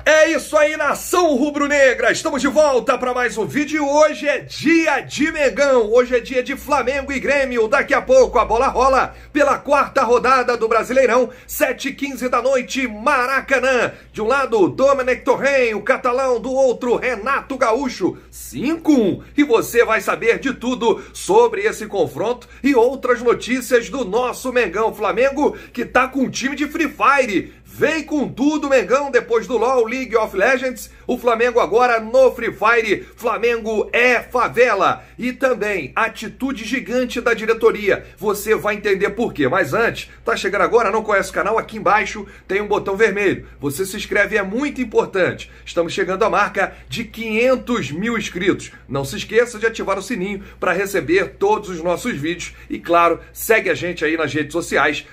É isso aí, nação rubro-negra, estamos de volta para mais um vídeo e hoje é dia de Mengão, hoje é dia de Flamengo e Grêmio, daqui a pouco a bola rola pela quarta rodada do Brasileirão, 7h15 da noite, Maracanã, de um lado Domenech Torrent, o catalão, do outro Renato Gaúcho, 5-1, e você vai saber de tudo sobre esse confronto e outras notícias do nosso Mengão. Flamengo que tá com um time de Free Fire, vem com tudo, Mengão, depois do LoL, League of Legends, o Flamengo agora no Free Fire, Flamengo é favela. E também, atitude gigante da diretoria, você vai entender por quê. Mas antes, tá chegando agora, não conhece o canal, aqui embaixo tem um botão vermelho, você se inscreve, é muito importante. Estamos chegando à marca de 500 mil inscritos. Não se esqueça de ativar o sininho para receber todos os nossos vídeos. E claro, segue a gente aí nas redes sociais,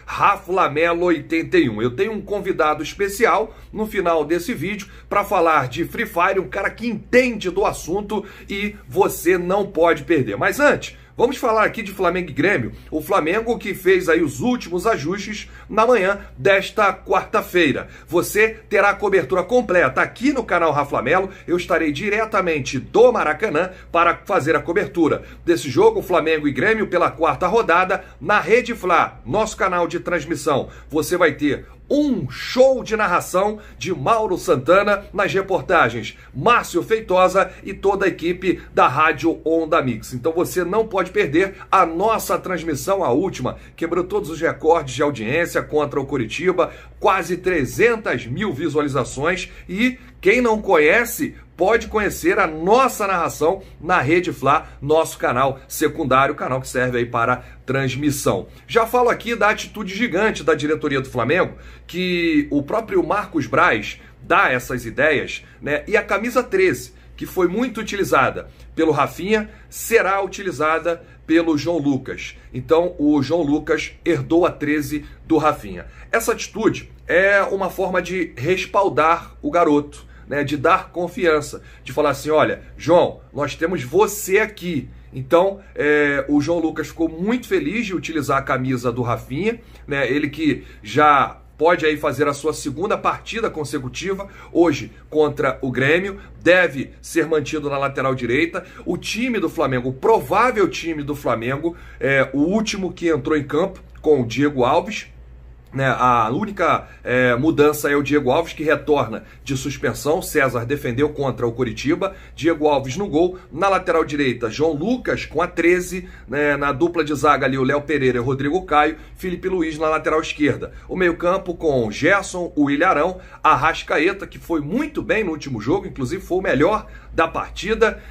Raflamelo81. Eu tenho um convidado especial no final desse vídeo para falar de Free Fire, um cara que entende do assunto e você não pode perder. Mas antes, vamos falar aqui de Flamengo e Grêmio. O Flamengo que fez aí os últimos ajustes na manhã desta quarta-feira. Você terá a cobertura completa aqui no canal Raflamelo. Eu estarei diretamente do Maracanã para fazer a cobertura desse jogo, Flamengo e Grêmio, pela quarta rodada, na Rede Fla, nosso canal de transmissão. Você vai ter um show de narração de Mauro Santana nas reportagens, Márcio Feitosa e toda a equipe da Rádio Onda Mix. Então você não pode perder a nossa transmissão, a última, quebrou todos os recordes de audiência contra o Coritiba, quase 300 mil visualizações, e quem não conhece pode conhecer a nossa narração na Rede Fla, nosso canal secundário, canal que serve aí para transmissão. Já falo aqui da atitude gigante da diretoria do Flamengo, que o próprio Marcos Braz dá essas ideias, né? E a camisa 13, que foi muito utilizada pelo Rafinha, será utilizada pelo João Lucas. Então o João Lucas herdou a 13 do Rafinha. Essa atitude é uma forma de respaldar o garoto, né, de dar confiança, de falar assim, olha, João, nós temos você aqui. Então, o João Lucas ficou muito feliz de utilizar a camisa do Rafinha, né, ele que já pode aí fazer a sua segunda partida consecutiva, hoje contra o Grêmio, deve ser mantido na lateral direita. O time do Flamengo, o provável time do Flamengo, o último que entrou em campo com o Diego Alves, né, a única mudança é o Diego Alves, que retorna de suspensão. César defendeu contra o Coritiba, Diego Alves no gol, na lateral direita João Lucas com a 13, né, na dupla de zaga ali o Léo Pereira e Rodrigo Caio, Felipe Luiz na lateral esquerda, o meio campo com Gerson, o Ilharão, Arrascaeta, que foi muito bem no último jogo, inclusive foi o melhor da partida,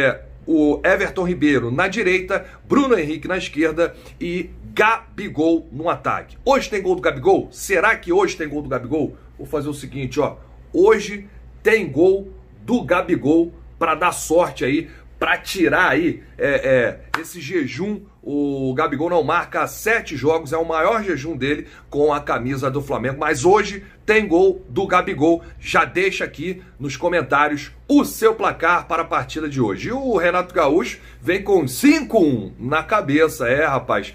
o Everton Ribeiro na direita, Bruno Henrique na esquerda e Gabigol no ataque. Hoje tem gol do Gabigol? Será que hoje tem gol do Gabigol? Vou fazer o seguinte, ó. Hoje tem gol do Gabigol para dar sorte aí, para tirar aí esse jejum. O Gabigol não marca há 7 jogos, é o maior jejum dele com a camisa do Flamengo. Mas hoje tem gol do Gabigol. Já deixa aqui nos comentários o seu placar para a partida de hoje. E o Renato Gaúcho vem com 5-1 na cabeça. Rapaz,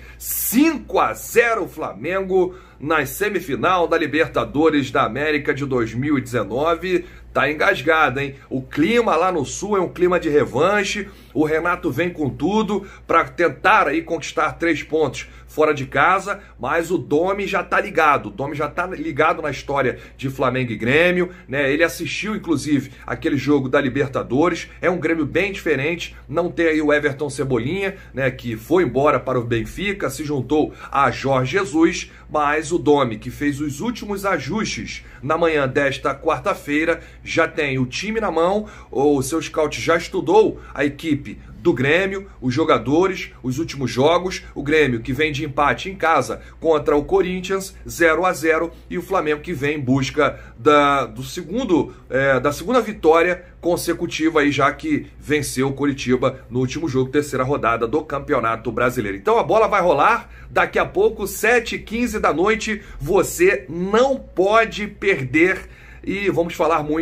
5-0 Flamengo na semifinal da Libertadores da América de 2019. Tá engasgado, hein? O clima lá no Sul é um clima de revanche. O Renato vem com tudo para tentar aí conquistar 3 pontos fora de casa, mas o Domi já tá ligado. O Domi já tá ligado na história de Flamengo e Grêmio, né? Ele assistiu, inclusive, aquele jogo da Libertadores. É um Grêmio bem diferente. Não tem aí o Everton Cebolinha, né? Que foi embora para o Benfica, se juntou a Jorge Jesus, mas o Domi, que fez os últimos ajustes na manhã desta quarta-feira, já tem o time na mão. O seu scout já estudou a equipe do Grêmio, os jogadores, os últimos jogos, o Grêmio que vem de empate em casa contra o Corinthians, 0-0, e o Flamengo que vem em busca da segunda vitória consecutiva aí, já que venceu o Coritiba no último jogo, terceira rodada do Campeonato Brasileiro. Então a bola vai rolar daqui a pouco, 7h15 da noite, você não pode perder, e vamos falar muito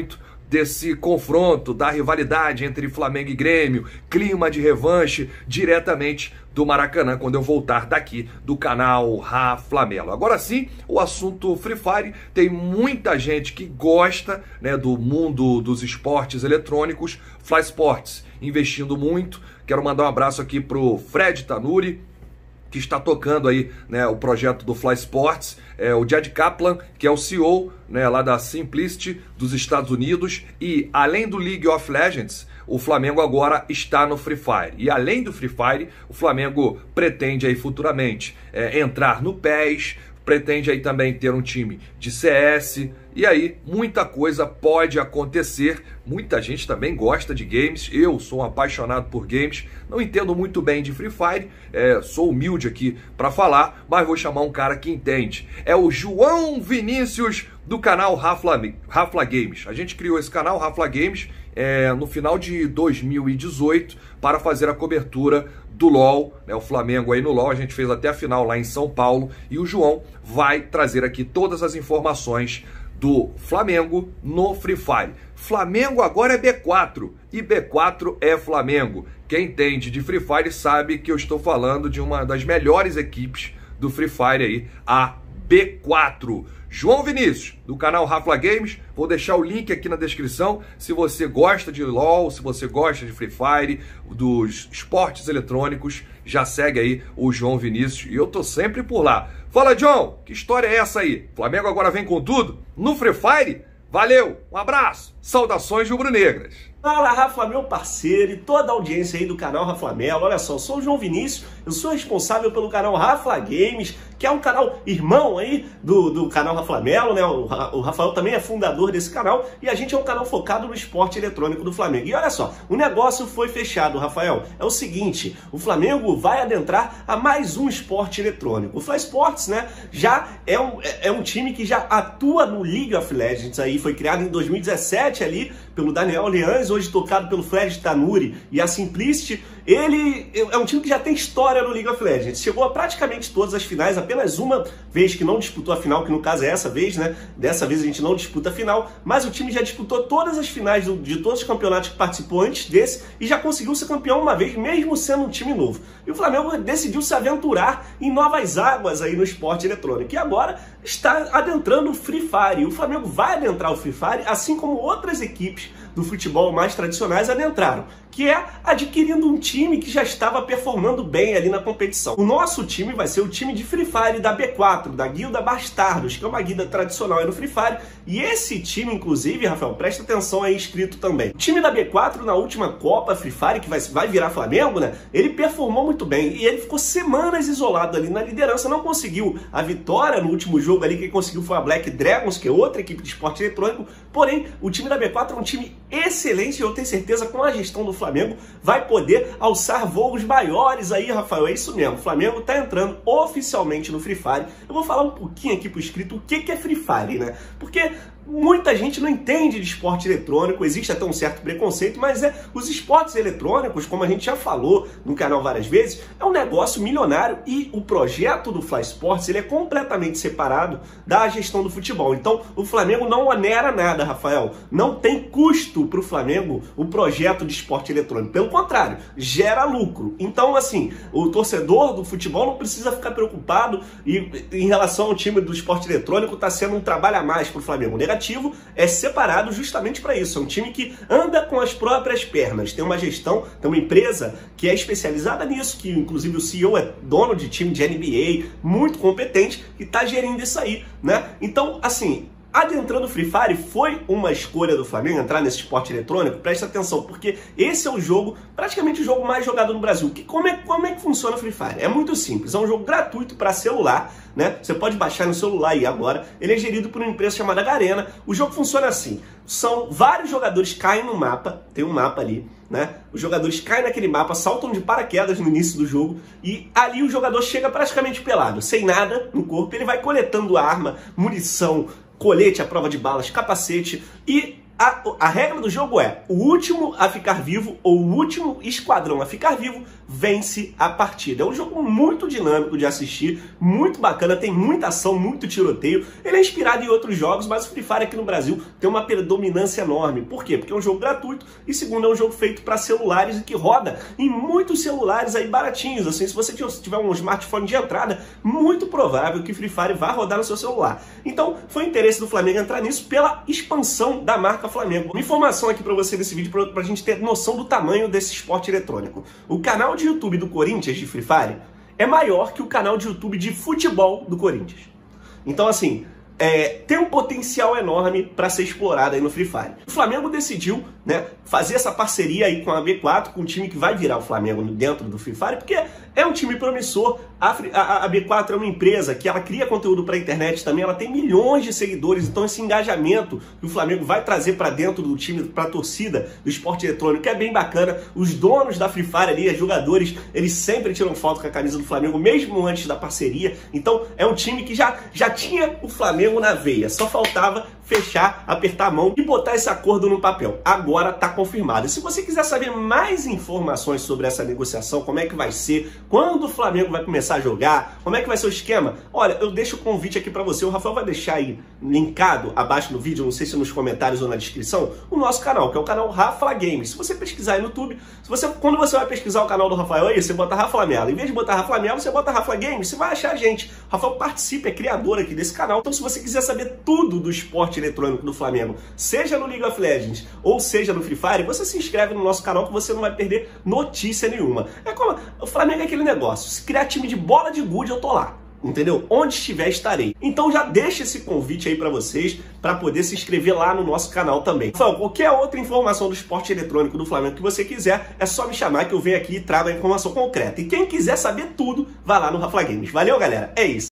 desse confronto, da rivalidade entre Flamengo e Grêmio, clima de revanche, diretamente do Maracanã, quando eu voltar daqui do canal Raflamelo. Agora sim, o assunto Free Fire, tem muita gente que gosta, né, do mundo dos esportes eletrônicos, Fly Sports investindo muito. Quero mandar um abraço aqui pro Fred Tanuri, que está tocando aí, né, o projeto do Fly Sports, o Jed Kaplan, que é o CEO, né, lá da Simplicity dos Estados Unidos, e além do League of Legends, o Flamengo agora está no Free Fire. E além do Free Fire, o Flamengo pretende aí futuramente entrar no PES, pretende aí também ter um time de CS, e aí muita coisa pode acontecer. Muita gente também gosta de games, eu sou um apaixonado por games, não entendo muito bem de Free Fire, sou humilde aqui para falar, mas vou chamar um cara que entende. É o João Vinícius, do canal Rafla Games. A gente criou esse canal Rafla Games no final de 2018 para fazer a cobertura do LoL, né, o Flamengo aí no LoL. A gente fez até a final lá em São Paulo, e o João vai trazer aqui todas as informações do Flamengo no Free Fire. Flamengo agora é B4 e B4 é Flamengo. Quem entende de Free Fire sabe que eu estou falando de uma das melhores equipes do Free Fire aí, a B4. João Vinícius, do canal Rafla Games, vou deixar o link aqui na descrição. Se você gosta de LoL, se você gosta de Free Fire, dos esportes eletrônicos, já segue aí o João Vinícius, e eu tô sempre por lá. Fala, John, que história é essa aí? Flamengo agora vem com tudo no Free Fire? Valeu, um abraço, saudações rubro-negras. Fala, Rafa, meu parceiro, e toda a audiência aí do canal Raflamelo. Olha só, eu sou o João Vinícius, eu sou responsável pelo canal Rafla Games, que é um canal irmão aí do canal Raflamelo, né? O Rafael também é fundador desse canal, e a gente é um canal focado no esporte eletrônico do Flamengo. E olha só, o negócio foi fechado, Rafael. É o seguinte, o Flamengo vai adentrar a mais um esporte eletrônico. O Fly Sports, né, já é um time que já atua no League of Legends aí, foi criado em 2017 ali pelo Daniel Leães, hoje tocado pelo Fred Tanuri e a Simplicity. Ele é um time que já tem história no League of Legends, chegou a praticamente todas as finais, apenas uma vez que não disputou a final, que no caso é essa vez, né? Dessa vez a gente não disputa a final, mas o time já disputou todas as finais de todos os campeonatos que participou antes desse, e já conseguiu ser campeão uma vez, mesmo sendo um time novo. E o Flamengo decidiu se aventurar em novas águas aí no esporte eletrônico, e agora está adentrando o Free Fire. O Flamengo vai adentrar o Free Fire, assim como outras equipes do futebol mais tradicionais adentraram, que é adquirindo um time que já estava performando bem ali na competição. O nosso time vai ser o time de Free Fire da B4, da Guilda Bastardos, que é uma guilda tradicional aí no Free Fire, e esse time, inclusive, Rafael, presta atenção aí, inscrito também. O time da B4, na última Copa Free Fire, que vai virar Flamengo, né, ele performou muito bem, e ele ficou semanas isolado ali na liderança, não conseguiu a vitória no último jogo ali. Quem conseguiu foi a Black Dragons, que é outra equipe de esporte eletrônico, porém, o time da B4 é um time excelente, e eu tenho certeza, com a gestão do Flamengo, vai poder alçar voos maiores aí, Rafael. É isso mesmo, o Flamengo está entrando oficialmente no Free Fire. Eu vou falar um pouquinho aqui pro inscrito o que é Free Fire, né? Porque muita gente não entende de esporte eletrônico, existe até um certo preconceito, mas os esportes eletrônicos, como a gente já falou no canal várias vezes, é um negócio milionário, e o projeto do Fly Sports ele é completamente separado da gestão do futebol. Então o Flamengo não onera nada, Rafael, não tem custo para o Flamengo o projeto de esporte eletrônico, pelo contrário, gera lucro. Então assim, o torcedor do futebol não precisa ficar preocupado em relação ao time do esporte eletrônico está sendo um trabalho a mais para o Flamengo. Negativo é separado justamente para isso. É um time que anda com as próprias pernas, tem uma gestão, tem uma empresa que é especializada nisso, que inclusive o CEO é dono de time de NBA, muito competente, que está gerindo isso aí, né? Então, assim, adentrando o Free Fire foi uma escolha do Flamengo entrar nesse esporte eletrônico. Presta atenção, porque esse é o jogo, praticamente o jogo mais jogado no Brasil. Como é que funciona o Free Fire? É muito simples, é um jogo gratuito para celular, né? Você pode baixar no celular aí agora. Ele é gerido por uma empresa chamada Garena. O jogo funciona assim, são vários jogadores caem no mapa, tem um mapa ali, né? Os jogadores caem naquele mapa, saltam de paraquedas no início do jogo, e ali o jogador chega praticamente pelado, sem nada no corpo. Ele vai coletando arma, munição, colete à prova de balas, capacete, e a regra do jogo é: o último a ficar vivo ou o último esquadrão a ficar vivo vence a partida. É um jogo muito dinâmico de assistir, muito bacana, tem muita ação, muito tiroteio. Ele é inspirado em outros jogos, mas o Free Fire aqui no Brasil tem uma predominância enorme. Por quê? Porque é um jogo gratuito e, segundo, é um jogo feito para celulares e que roda em muitos celulares aí baratinhos. Assim, se você tiver um smartphone de entrada, muito provável que Free Fire vá rodar no seu celular. Então, foi interesse do Flamengo entrar nisso pela expansão da marca Flamengo. Uma informação aqui para você nesse vídeo, pra gente ter noção do tamanho desse esporte eletrônico. O canal de YouTube do Corinthians de Free Fire é maior que o canal de YouTube de futebol do Corinthians. Então, assim, tem um potencial enorme para ser explorado aí no Free Fire. O Flamengo decidiu, né, fazer essa parceria aí com a B4, com um time que vai virar o Flamengo dentro do Free Fire, porque é um time promissor. A B4 é uma empresa que ela cria conteúdo para a internet também, ela tem milhões de seguidores, então esse engajamento que o Flamengo vai trazer para dentro do time, para a torcida do esporte eletrônico, é bem bacana. Os donos da Free Fire ali, os jogadores, eles sempre tiram foto com a camisa do Flamengo, mesmo antes da parceria. Então é um time que já tinha o Flamengo na veia, só faltava fechar, apertar a mão e botar esse acordo no papel. Agora está confirmado. E se você quiser saber mais informações sobre essa negociação, como é que vai ser, quando o Flamengo vai começar a jogar, como é que vai ser o esquema, olha, eu deixo o convite aqui para você. O Rafael vai deixar aí linkado abaixo no vídeo, não sei se nos comentários ou na descrição, o nosso canal, que é o canal Rafa Games. Se você pesquisar aí no YouTube, quando você vai pesquisar o canal do Rafael aí, você bota Rafa Melo. Em vez de botar Rafa Melo, você bota Rafa Games, você vai achar a gente. O Rafael participa, é criador aqui desse canal. Então, se você quiser saber tudo do esporte eletrônico do Flamengo, seja no League of Legends ou seja no Free Fire, você se inscreve no nosso canal que você não vai perder notícia nenhuma. É como o Flamengo é aquele negócio, se criar time de bola de gude, eu tô lá. Entendeu? Onde estiver, estarei. Então já deixa esse convite aí para vocês, para poder se inscrever lá no nosso canal também. Então, qualquer outra informação do esporte eletrônico do Flamengo que você quiser, é só me chamar que eu venho aqui e trago a informação concreta. E quem quiser saber tudo, vai lá no Rafa Games. Valeu, galera? É isso.